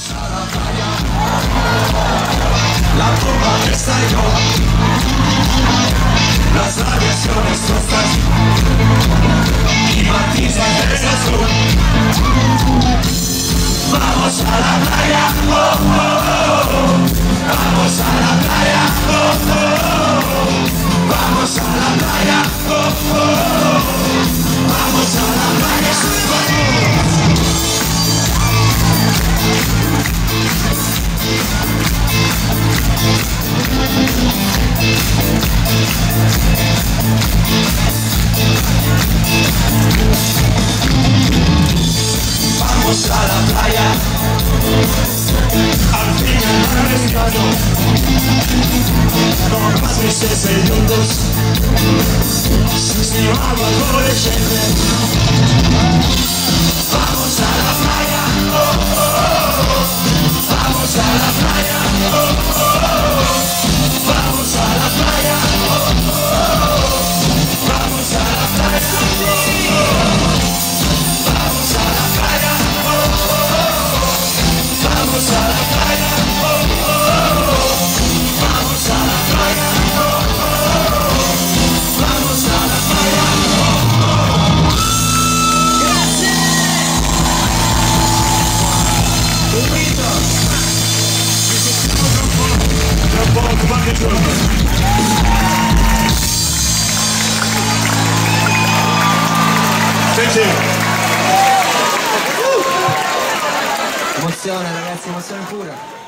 alla playa, la bomba que estalló, las radiaciones tostas y matices de azul. Vamos a la playa, oh, oh, oh. Vamos a la playa, oh, oh, oh. Vamos a la playa, oh, oh, oh. Vamos a la playa, vamos a la playa, al fin el mar es plano, no más meses segundos, sin agua por el gente. Vamos a la playa, oh, oh, oh. Vamos a la playa, oh, oh, oh. Vamos a la playa, oh, oh, oh. Vamos a la playa, oh, oh, oh. Vamos a la playa, oh, oh, oh. Vamos a la playa, oh, oh, oh. Vamos a la playa, oh, oh, oh. Vamos a la playa, oh, oh, oh. Grazie! Subito! Tra un po', qualche giorno. Sì. Emozione ragazzi, emozione pura.